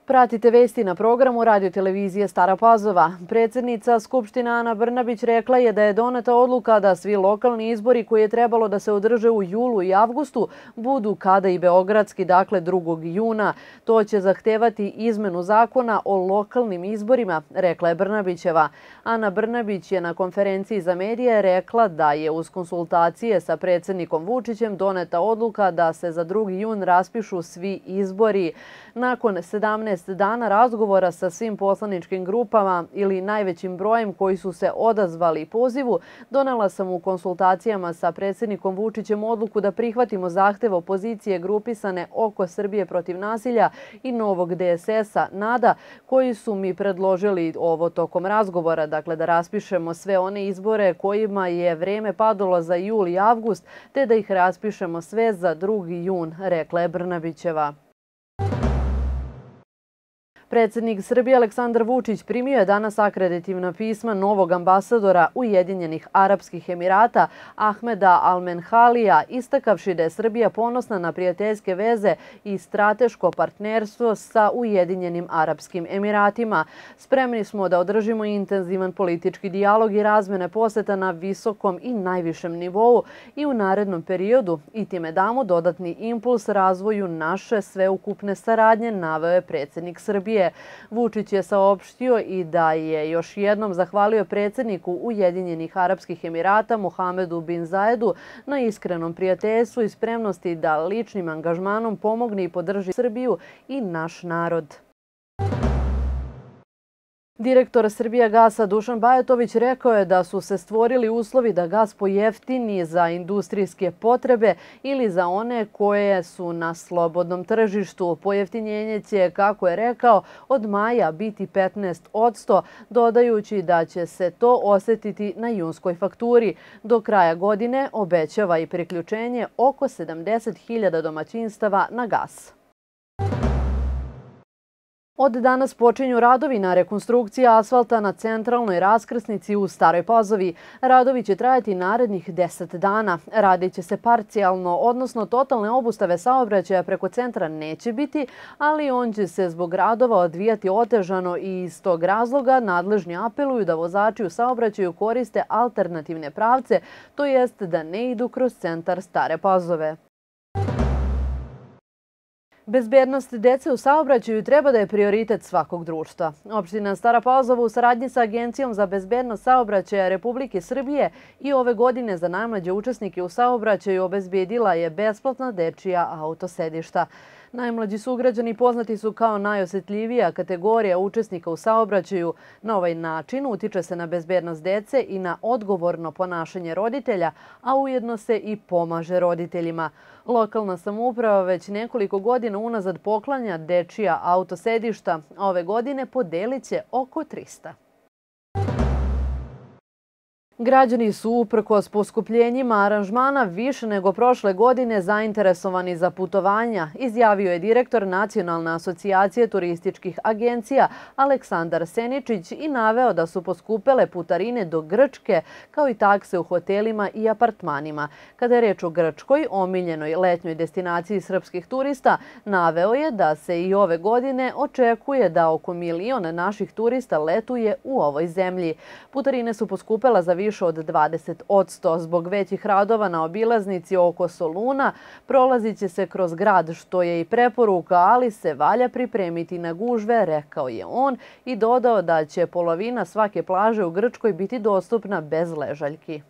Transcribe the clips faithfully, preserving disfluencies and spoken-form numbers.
Pratite vesti na programu Radio-televizije Stara Pazova. Predsjednica Skupštine Ana Brnabić rekla je da je doneta odluka da svi lokalni izbori koji je trebalo da se održe u julu i avgustu budu kada i beogradski, dakle drugog juna. To će zahtevati izmenu zakona o lokalnim izborima, rekla je Brnabićeva. Ana Brnabić je na konferenciji za medije rekla da je uz konsultacije sa predsjednikom Vučićem doneta odluka da se za drugi jun raspišu svi izbori. Nakon sedamnaest dana razgovora sa svim poslaničkim grupama ili najvećim brojem koji su se odazvali pozivu, donela sam u konsultacijama sa predsjednikom Vučićem odluku da prihvatimo zahtev opozicije grupisane Oko Srbije protiv nasilja i Novog D S S-a NADA, koji su mi predložili ovo tokom razgovora, dakle da raspišemo sve one izbore kojima je vreme padalo za jul i avgust, te da ih raspišemo sve za drugi jun, rekla je Brnabićeva. Predsjednik Srbije Aleksandar Vučić primio je danas akreditivna pisma novog ambasadora Ujedinjenih Arapskih Emirata Ahmeda Al-Menhalija, istakavši da je Srbija ponosna na prijateljske veze i strateško partnerstvo sa Ujedinjenim Arapskim Emiratima. Spremni smo da održimo intenzivan politički dijalog i razmene poseta na visokom i najvišem nivou i u narednom periodu i time damo dodatni impuls razvoju naše sveukupne saradnje, naveo je predsjednik Srbije. Vučić je saopštio i da je još jednom zahvalio predsjedniku Ujedinjenih Arapskih Emirata Mohamedu bin Zaedu na iskrenom prijateljstvu i spremnosti da ličnim angažmanom pomogne i podrži Srbiju i naš narod. Direktor Srbijagasa Dušan Bajatović rekao je da su se stvorili uslovi da gas pojeftini za industrijske potrebe ili za one koje su na slobodnom tržištu. Pojeftinjenje će, kako je rekao, od maja biti petnaest posto, dodajući da će se to osjetiti na junskoj fakturi. Do kraja godine obećava i priključenje oko sedamdeset hiljada domaćinstava na gas. Od danas počinju radovi na rekonstrukciji asfalta na centralnoj raskrsnici u Staroj Pazovi. Radovi će trajati narednih deset dana. Radit će se parcijalno, odnosno totalne obustave saobraćaja preko centra neće biti, ali on će se zbog radova odvijati otežano i iz tog razloga nadležni apeluju da vozači u saobraćaju koriste alternativne pravce, to jest da ne idu kroz centar Stare Pazove. Bezbednost dece u saobraćaju treba da je prioritet svakog društva. Opština Stara Pazova u saradnji sa Agencijom za bezbednost saobraćaja Republike Srbije i ove godine za najmlađe učesnike u saobraćaju obezbedila je besplatna dečija autosedišta. Najmlađi sugrađani poznati su kao najosjetljivija kategorija učesnika u saobraćaju. Na ovaj način utiče se na bezbednost dece i na odgovorno ponašanje roditelja, a ujedno se i pomaže roditeljima. Lokalna samouprava već nekoliko godina unazad poklanja dečija autosedišta, a ove godine podelit će oko trista. Građani su uprkos poskupljenjima aranžmana više nego prošle godine zainteresovani za putovanja, izjavio je direktor Nacionalne asocijacije turističkih agencija Aleksandar Seničić i naveo da su poskupele putarine do Grčke kao i takse u hotelima i apartmanima. Kada je reč o Grčkoj, omiljenoj letnjoj destinaciji srpskih turista, naveo je da se i ove godine očekuje da oko milion naših turista letuje u ovoj zemlji. Putarine su poskupela za više više od dvadeset posto. Zbog većih radova na obilaznici oko Soluna prolazit će se kroz grad, što je i preporuka, ali se valja pripremiti na gužve, rekao je on i dodao da će polovina svake plaže u Grčkoj biti dostupna bez ležaljki.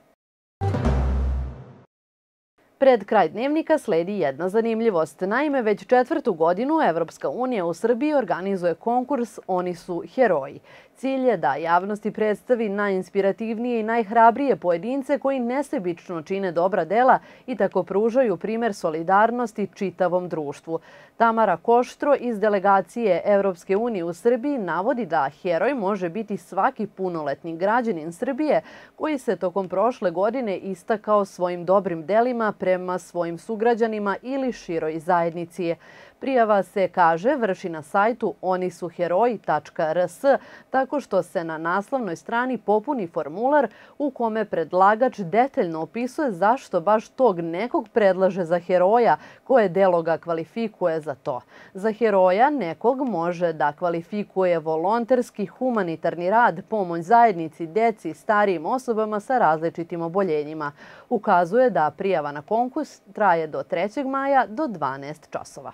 Pred kraj dnevnika sledi jedna zanimljivost. Naime, već četvrtu godinu Evropska unija u Srbiji organizuje konkurs Oni su heroji. Cilj je da javnosti predstavi najinspirativnije i najhrabrije pojedince koji nesebično čine dobra dela i tako pružaju primer solidarnosti čitavom društvu. Tamara Koštro iz delegacije Evropske unije u Srbiji navodi da heroj može biti svaki punoletni građanin Srbije koji se tokom prošle godine istakao svojim dobrim delima prema svojim sugrađanima ili široj zajednici. Prijava se, kaže, vrši na sajtu oni su heroji tačka r s tako što se na naslovnoj strani popuni formular u kome predlagač detaljno opisuje zašto baš tog nekog predlaže za heroja, koje delo ga kvalifikuje za to. Za heroja nekog može da kvalifikuje volonterski, humanitarni rad, pomoć zajednici, deci, starijim osobama sa različitim oboljenjima. Ukazuje da prijava na konkurs traje do trećeg maja do dvanaest časova.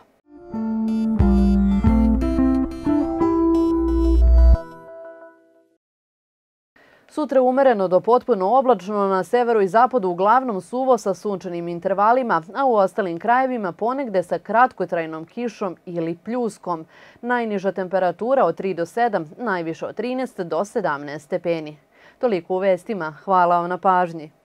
Sutra umereno do potpuno oblačno, na severu i zapadu uglavnom suvo sa sunčanim intervalima, a u ostalim krajevima ponegde sa kratkotrajnom kišom ili pljuskom. Najniža temperatura od tri do sedam, najviše od trinaest do sedamnaest stepeni. Toliko u vestima. Hvala vam na pažnji.